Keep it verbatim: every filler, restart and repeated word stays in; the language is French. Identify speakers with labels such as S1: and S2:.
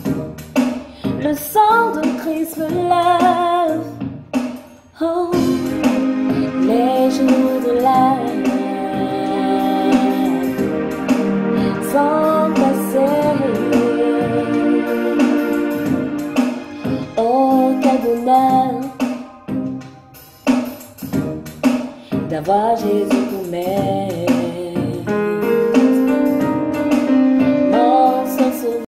S1: Le sang de Christ me lave. Oh, les jours de l'âme sont passés. Oh, quel bonheur d'avoir Jésus pour m'aider.